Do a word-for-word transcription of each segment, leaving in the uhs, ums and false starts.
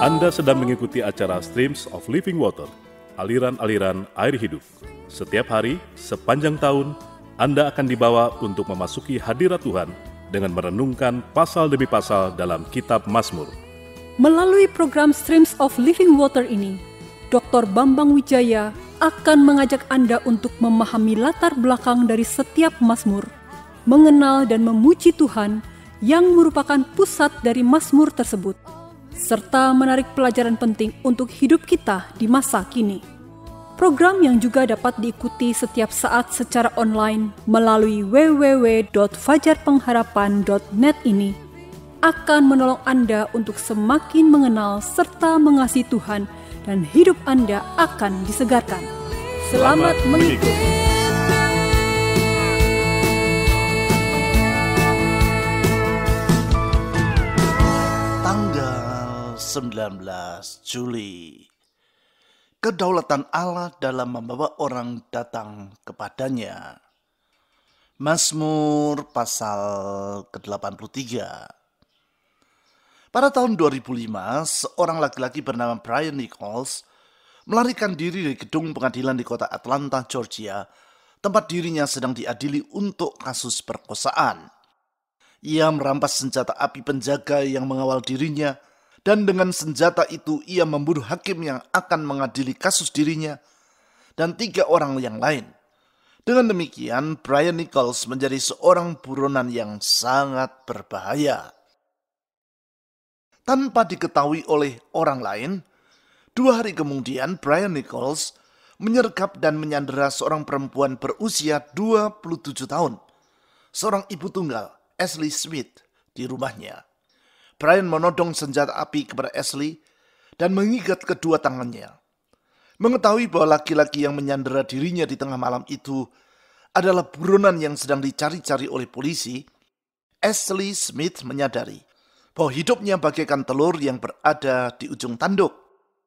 Anda sedang mengikuti acara Streams of Living Water, aliran-aliran air hidup. Setiap hari, sepanjang tahun, Anda akan dibawa untuk memasuki hadirat Tuhan dengan merenungkan pasal demi pasal dalam kitab Mazmur. Melalui program Streams of Living Water ini, doktor Bambang Wijaya akan mengajak Anda untuk memahami latar belakang dari setiap Mazmur, mengenal dan memuji Tuhan yang merupakan pusat dari Mazmur tersebut, serta menarik pelajaran penting untuk hidup kita di masa kini. Program yang juga dapat diikuti setiap saat secara online melalui w w w titik fajar pengharapan titik net ini akan menolong Anda untuk semakin mengenal serta mengasihi Tuhan, dan hidup Anda akan disegarkan. Selamat, Selamat mengikuti. sembilan belas Juli. Kedaulatan Allah dalam membawa orang datang kepadanya. Mazmur pasal ke delapan puluh tiga. Pada tahun dua ribu lima, seorang laki-laki bernama Brian Nichols melarikan diri dari gedung pengadilan di kota Atlanta, Georgia, tempat dirinya sedang diadili untuk kasus perkosaan. Ia merampas senjata api penjaga yang mengawal dirinya, dan dengan senjata itu ia membunuh hakim yang akan mengadili kasus dirinya dan tiga orang yang lain. Dengan demikian, Brian Nichols menjadi seorang buronan yang sangat berbahaya. Tanpa diketahui oleh orang lain, dua hari kemudian Brian Nichols menyergap dan menyandera seorang perempuan berusia dua puluh tujuh tahun, seorang ibu tunggal, Ashley Smith, di rumahnya. Brian menodong senjata api kepada Ashley dan mengikat kedua tangannya. Mengetahui bahwa laki-laki yang menyandera dirinya di tengah malam itu adalah buronan yang sedang dicari-cari oleh polisi, Ashley Smith menyadari bahwa hidupnya bagaikan telur yang berada di ujung tanduk.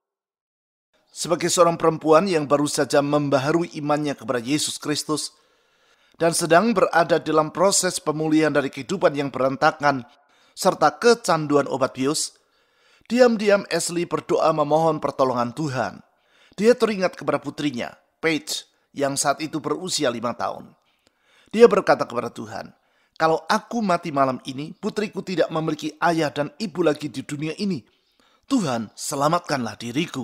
Sebagai seorang perempuan yang baru saja membaharui imannya kepada Yesus Kristus dan sedang berada dalam proses pemulihan dari kehidupan yang berantakan serta kecanduan obat bius, diam-diam Ashley berdoa memohon pertolongan Tuhan. Dia teringat kepada putrinya, Paige, yang saat itu berusia lima tahun. Dia berkata kepada Tuhan, "Kalau aku mati malam ini, putriku tidak memiliki ayah dan ibu lagi di dunia ini. Tuhan, selamatkanlah diriku."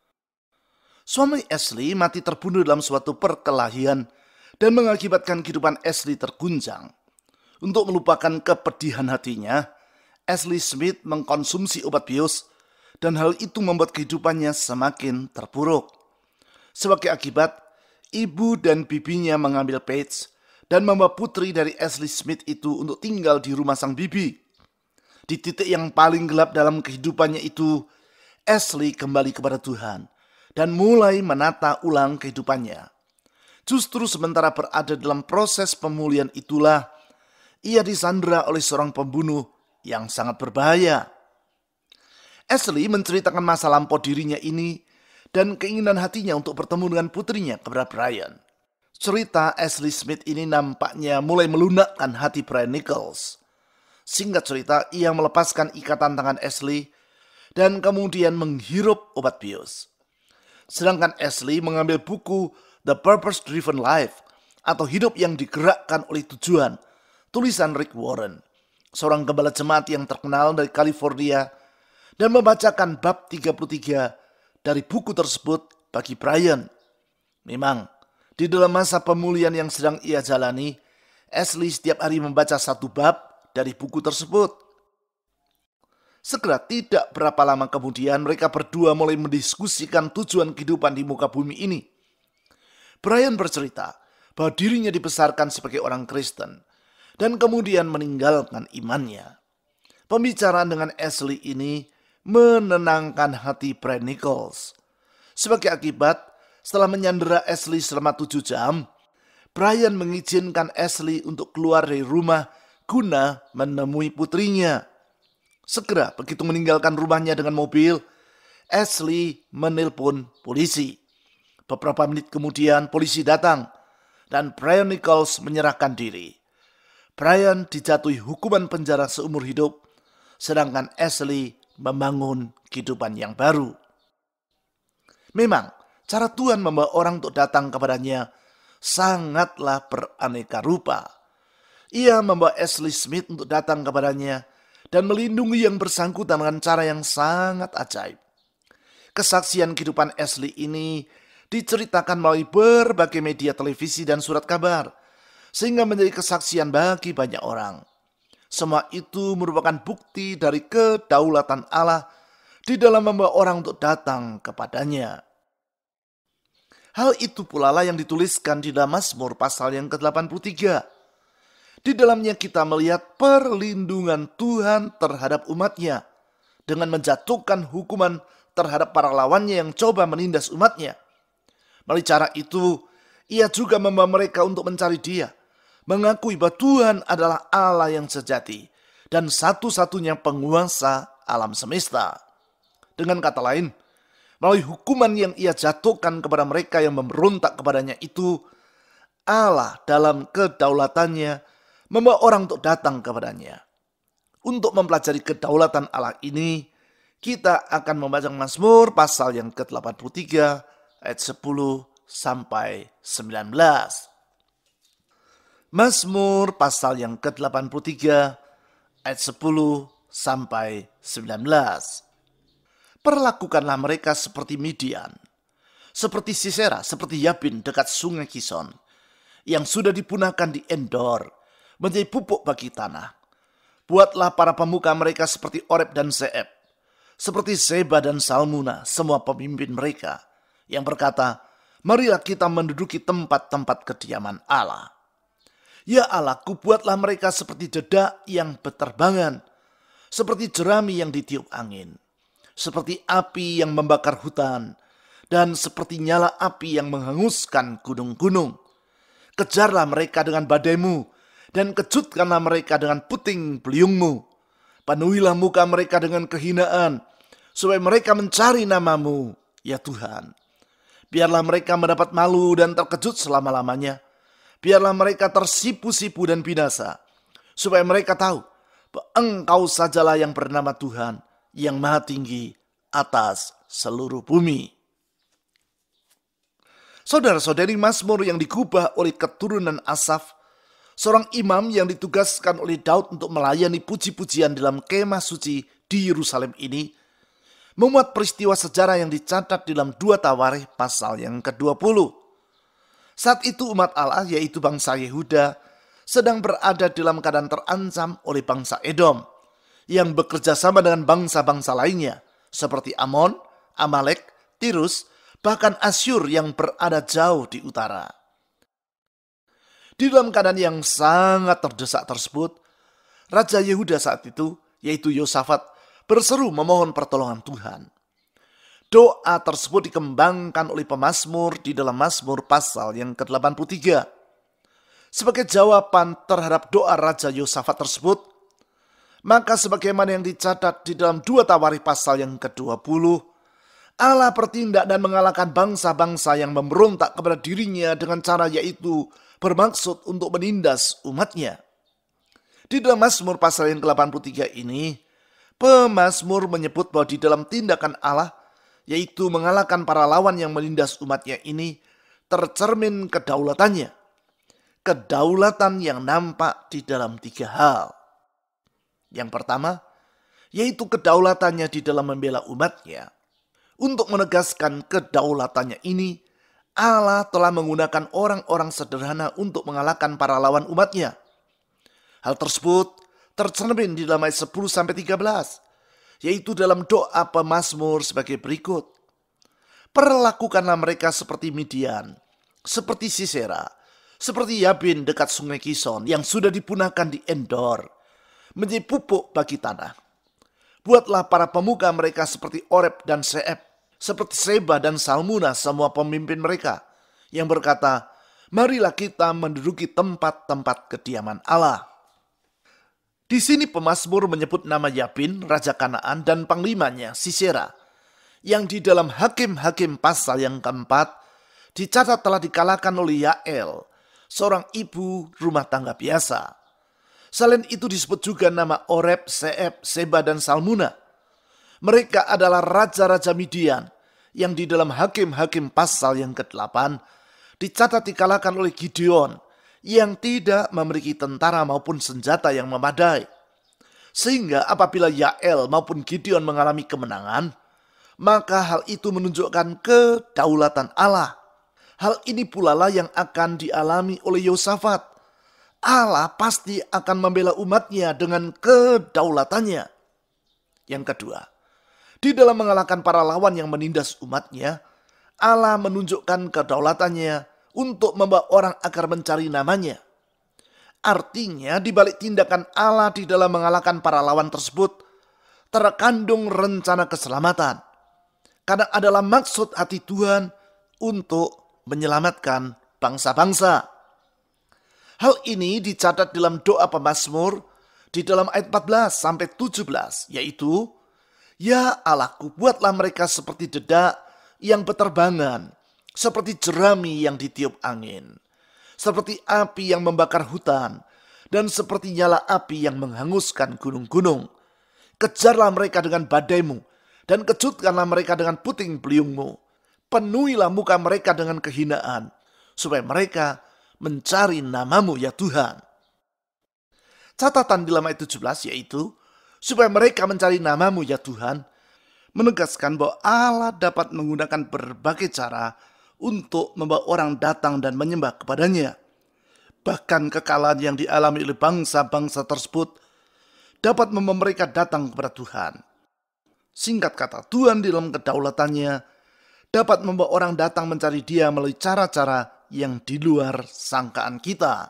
Suami Ashley mati terbunuh dalam suatu perkelahian dan mengakibatkan kehidupan Ashley terguncang. Untuk melupakan kepedihan hatinya, Ashley Smith mengkonsumsi obat bius dan hal itu membuat kehidupannya semakin terpuruk. Sebagai akibat, ibu dan bibinya mengambil Paige dan membawa putri dari Ashley Smith itu untuk tinggal di rumah sang bibi. Di titik yang paling gelap dalam kehidupannya itu, Ashley kembali kepada Tuhan dan mulai menata ulang kehidupannya. Justru sementara berada dalam proses pemulihan itulah, ia disandera oleh seorang pembunuh yang sangat berbahaya. Ashley menceritakan masa lampau dirinya ini dan keinginan hatinya untuk bertemu dengan putrinya kepada Brian. Cerita Ashley Smith ini nampaknya mulai melunakkan hati Brian Nichols. Singkat cerita, ia melepaskan ikatan tangan Ashley dan kemudian menghirup obat bius. Sedangkan Ashley mengambil buku The Purpose Driven Life atau Hidup yang Digerakkan oleh Tujuan, tulisan Rick Warren, seorang gembala jemaat yang terkenal dari California, dan membacakan bab tiga puluh tiga dari buku tersebut bagi Brian. Memang, di dalam masa pemulihan yang sedang ia jalani, Ashley setiap hari membaca satu bab dari buku tersebut. Segera tidak berapa lama kemudian mereka berdua mulai mendiskusikan tujuan kehidupan di muka bumi ini. Brian bercerita bahwa dirinya dibesarkan sebagai orang Kristen dan kemudian meninggalkan imannya. Pembicaraan dengan Ashley ini menenangkan hati Brian Nichols. Sebagai akibat, setelah menyandera Ashley selama tujuh jam, Brian mengizinkan Ashley untuk keluar dari rumah guna menemui putrinya. Segera begitu meninggalkan rumahnya dengan mobil, Ashley menelpon polisi. Beberapa menit kemudian polisi datang dan Brian Nichols menyerahkan diri. Brian dijatuhi hukuman penjara seumur hidup, sedangkan Ashley membangun kehidupan yang baru. Memang, cara Tuhan membawa orang untuk datang kepadanya sangatlah beraneka rupa. Ia membawa Ashley Smith untuk datang kepadanya dan melindungi yang bersangkutan dengan cara yang sangat ajaib. Kesaksian kehidupan Ashley ini diceritakan melalui berbagai media televisi dan surat kabar, sehingga menjadi kesaksian bagi banyak orang. Semua itu merupakan bukti dari kedaulatan Allah di dalam membawa orang untuk datang kepadanya. Hal itu pula lah yang dituliskan di dalam Mazmur pasal yang ke delapan puluh tiga. Di dalamnya kita melihat perlindungan Tuhan terhadap umatnya dengan menjatuhkan hukuman terhadap para lawannya yang coba menindas umatnya. Melalui cara itu, ia juga membawa mereka untuk mencari Dia, mengakui bahwa Tuhan adalah Allah yang sejati dan satu-satunya penguasa alam semesta. Dengan kata lain, melalui hukuman yang ia jatuhkan kepada mereka yang memberontak kepadanya itu, Allah dalam kedaulatannya membawa orang untuk datang kepadanya. Untuk mempelajari kedaulatan Allah ini, kita akan membaca Mazmur pasal yang ke delapan puluh tiga ayat sepuluh sampai sembilan belas. Mazmur pasal yang ke delapan puluh tiga ayat sepuluh sampai sembilan belas. Perlakukanlah mereka seperti Midian, seperti Sisera, seperti Yabin dekat sungai Kison, yang sudah dipunahkan di Endor, menjadi pupuk bagi tanah. Buatlah para pemuka mereka seperti Oreb dan Zeeb, seperti Seba dan Salmuna, semua pemimpin mereka, yang berkata, marilah kita menduduki tempat-tempat kediaman Allah. Ya Allah, kubuatlah mereka seperti dedak yang berterbangan, seperti jerami yang ditiup angin, seperti api yang membakar hutan, dan seperti nyala api yang menghanguskan gunung-gunung. Kejarlah mereka dengan badaimu, dan kejutkanlah mereka dengan puting beliungmu. Penuhilah muka mereka dengan kehinaan, supaya mereka mencari namamu, ya Tuhan. Biarlah mereka mendapat malu dan terkejut selama-lamanya. Biarlah mereka tersipu-sipu dan binasa, supaya mereka tahu bahwa Engkau sajalah yang bernama Tuhan, yang maha tinggi atas seluruh bumi. Saudara-saudari, Mazmur yang digubah oleh keturunan Asaf, seorang imam yang ditugaskan oleh Daud untuk melayani puji-pujian dalam kemah suci di Yerusalem ini, memuat peristiwa sejarah yang dicatat dalam dua Tawarikh pasal yang ke dua puluh. Saat itu umat Allah, yaitu bangsa Yehuda, sedang berada dalam keadaan terancam oleh bangsa Edom, yang bekerja sama dengan bangsa-bangsa lainnya, seperti Amon, Amalek, Tirus, bahkan Asyur yang berada jauh di utara. Di dalam keadaan yang sangat terdesak tersebut, Raja Yehuda saat itu, yaitu Yosafat, berseru memohon pertolongan Tuhan. Doa tersebut dikembangkan oleh pemazmur di dalam Mazmur pasal yang ke delapan puluh tiga. Sebagai jawaban terhadap doa Raja Yosafat tersebut, maka sebagaimana yang dicatat di dalam dua Tawarikh pasal yang ke dua puluh, Allah bertindak dan mengalahkan bangsa-bangsa yang memberontak kepada dirinya dengan cara yaitu bermaksud untuk menindas umatnya. Di dalam Mazmur pasal yang ke delapan puluh tiga ini, pemazmur menyebut bahwa di dalam tindakan Allah, yaitu mengalahkan para lawan yang menindas umatnya ini, tercermin kedaulatannya. Kedaulatan yang nampak di dalam tiga hal. Yang pertama, yaitu kedaulatannya di dalam membela umatnya. Untuk menegaskan kedaulatannya ini, Allah telah menggunakan orang-orang sederhana untuk mengalahkan para lawan umatnya. Hal tersebut tercermin di dalam ayat sepuluh sampai tiga belas, yaitu dalam doa pemazmur sebagai berikut. Perlakukanlah mereka seperti Midian, seperti Sisera, seperti Yabin dekat sungai Kison yang sudah dipunahkan di Endor, menjadi pupuk bagi tanah. Buatlah para pemuka mereka seperti Oreb dan Zeeb, seperti Seba dan Salmuna, semua pemimpin mereka, yang berkata, marilah kita menduduki tempat-tempat kediaman Allah. Di sini pemazmur menyebut nama Yabin, Raja Kanaan, dan panglimanya Sisera, yang di dalam Hakim-Hakim pasal yang keempat, dicatat telah dikalahkan oleh Yael, seorang ibu rumah tangga biasa. Selain itu disebut juga nama Oreb, Zeeb, Seba, dan Salmuna. Mereka adalah raja-raja Midian yang di dalam Hakim-Hakim pasal yang kedelapan dicatat dikalahkan oleh Gideon yang tidak memiliki tentara maupun senjata yang memadai. Sehingga apabila Yael maupun Gideon mengalami kemenangan, maka hal itu menunjukkan kedaulatan Allah. Hal ini pula lah yang akan dialami oleh Yosafat. Allah pasti akan membela umatnya dengan kedaulatannya. Yang kedua, di dalam mengalahkan para lawan yang menindas umatnya, Allah menunjukkan kedaulatannya untuk membawa orang agar mencari namanya. Artinya di balik tindakan Allah di dalam mengalahkan para lawan tersebut, terkandung rencana keselamatan. Karena adalah maksud hati Tuhan untuk menyelamatkan bangsa-bangsa. Hal ini dicatat dalam doa pemazmur di dalam ayat empat belas sampai tujuh belas, yaitu, Ya Allahku, buatlah mereka seperti dedak yang berterbangan, seperti jerami yang ditiup angin, seperti api yang membakar hutan, dan seperti nyala api yang menghanguskan gunung-gunung. Kejarlah mereka dengan badaimu, dan kejutkanlah mereka dengan puting beliungmu. Penuhilah muka mereka dengan kehinaan, supaya mereka mencari namamu ya Tuhan. Catatan di dalam ayat tujuh belas yaitu, supaya mereka mencari namamu ya Tuhan, menegaskan bahwa Allah dapat menggunakan berbagai cara untuk membawa orang datang dan menyembah kepadanya. Bahkan kekalahan yang dialami oleh bangsa-bangsa tersebut dapat membawa mereka datang kepada Tuhan. Singkat kata, Tuhan di dalam kedaulatannya dapat membawa orang datang mencari Dia melalui cara-cara yang di luar sangkaan kita.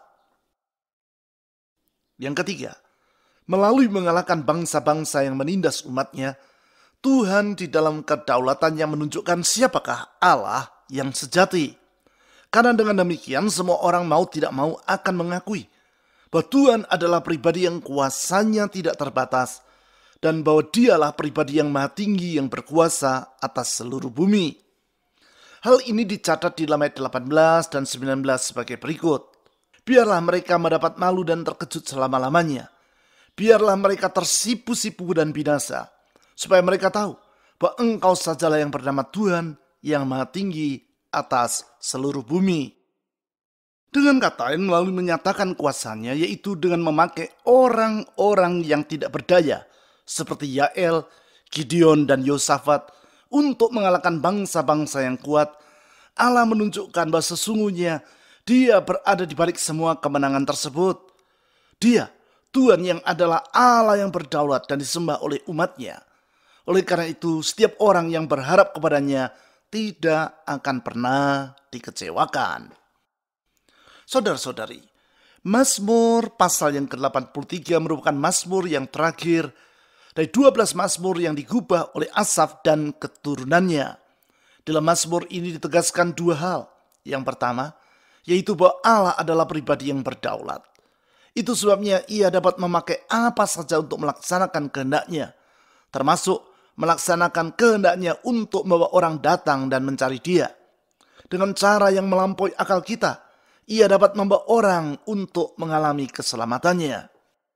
Yang ketiga, melalui mengalahkan bangsa-bangsa yang menindas umatnya, Tuhan di dalam kedaulatannya menunjukkan siapakah Allah yang sejati. Karena dengan demikian semua orang mau tidak mau akan mengakui bahwa Tuhan adalah pribadi yang kuasanya tidak terbatas dan bahwa Dialah pribadi yang maha tinggi yang berkuasa atas seluruh bumi. Hal ini dicatat di dalam ayat delapan belas dan sembilan belas sebagai berikut. Biarlah mereka mendapat malu dan terkejut selama-lamanya. Biarlah mereka tersipu-sipu dan binasa, supaya mereka tahu bahwa Engkau sajalah yang bernama Tuhan yang maha tinggi atas seluruh bumi. Dengan kata lain, melalui menyatakan kuasanya, yaitu dengan memakai orang-orang yang tidak berdaya, seperti Yael, Gideon, dan Yosafat, untuk mengalahkan bangsa-bangsa yang kuat, Allah menunjukkan bahwa sesungguhnya Dia berada di balik semua kemenangan tersebut. Dia, Tuhan yang adalah Allah yang berdaulat dan disembah oleh umatnya. Oleh karena itu, setiap orang yang berharap kepadanya tidak akan pernah dikecewakan. Saudara-saudari, Mazmur pasal yang ke delapan puluh tiga merupakan Mazmur yang terakhir dari dua belas Mazmur yang digubah oleh Asaf dan keturunannya. Dalam Mazmur ini ditegaskan dua hal. Yang pertama, yaitu bahwa Allah adalah pribadi yang berdaulat. Itu sebabnya Ia dapat memakai apa saja untuk melaksanakan kehendaknya, termasuk melaksanakan kehendaknya untuk membawa orang datang dan mencari Dia. Dengan cara yang melampaui akal kita, Ia dapat membawa orang untuk mengalami keselamatannya.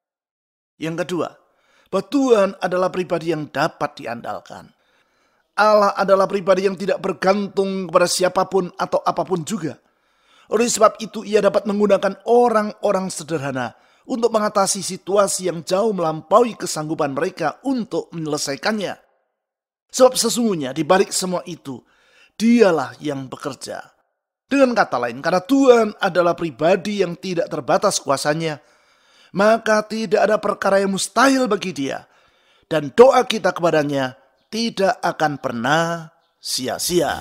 Yang kedua, bahwa Tuhan adalah pribadi yang dapat diandalkan. Allah adalah pribadi yang tidak bergantung kepada siapapun atau apapun juga. Oleh sebab itu Ia dapat menggunakan orang-orang sederhana untuk mengatasi situasi yang jauh melampaui kesanggupan mereka untuk menyelesaikannya. Sebab sesungguhnya di balik semua itu, Dialah yang bekerja. Dengan kata lain, karena Tuhan adalah pribadi yang tidak terbatas kuasanya, maka tidak ada perkara yang mustahil bagi Dia. Dan doa kita kepadanya tidak akan pernah sia-sia.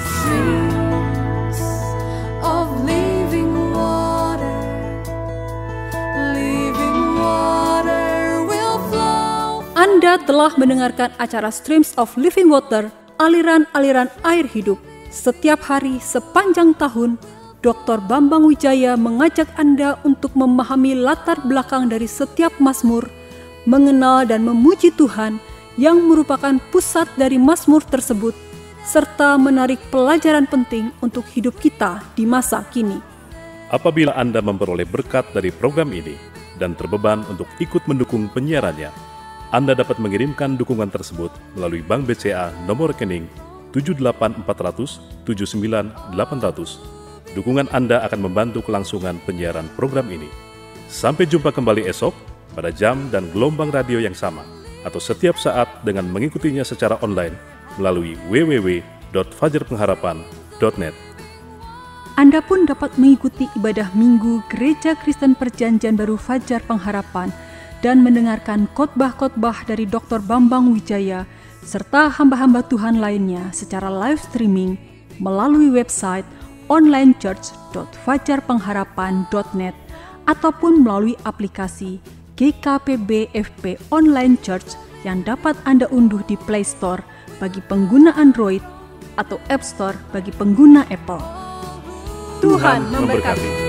Anda telah mendengarkan acara Streams of Living Water, aliran-aliran air hidup. Setiap hari sepanjang tahun, Doktor Bambang Wijaya mengajak Anda untuk memahami latar belakang dari setiap mazmur, mengenal dan memuji Tuhan yang merupakan pusat dari mazmur tersebut, serta menarik pelajaran penting untuk hidup kita di masa kini. Apabila Anda memperoleh berkat dari program ini dan terbeban untuk ikut mendukung penyiarannya, Anda dapat mengirimkan dukungan tersebut melalui Bank B C A nomor rekening tujuh delapan empat nol nol tujuh sembilan delapan nol nol. Dukungan Anda akan membantu kelangsungan penyiaran program ini. Sampai jumpa kembali esok pada jam dan gelombang radio yang sama, atau setiap saat dengan mengikutinya secara online melalui w w w titik fajar pengharapan titik net. Anda pun dapat mengikuti ibadah Minggu Gereja Kristen Perjanjian Baru Fajar Pengharapan dan mendengarkan khotbah-khotbah dari Doktor Bambang Wijaya serta hamba-hamba Tuhan lainnya secara live streaming melalui website online church dot fajar pengharapan dot net ataupun melalui aplikasi G K P B F P Online Church yang dapat Anda unduh di Play Store bagi pengguna Android atau App Store bagi pengguna Apple. Tuhan memberkati.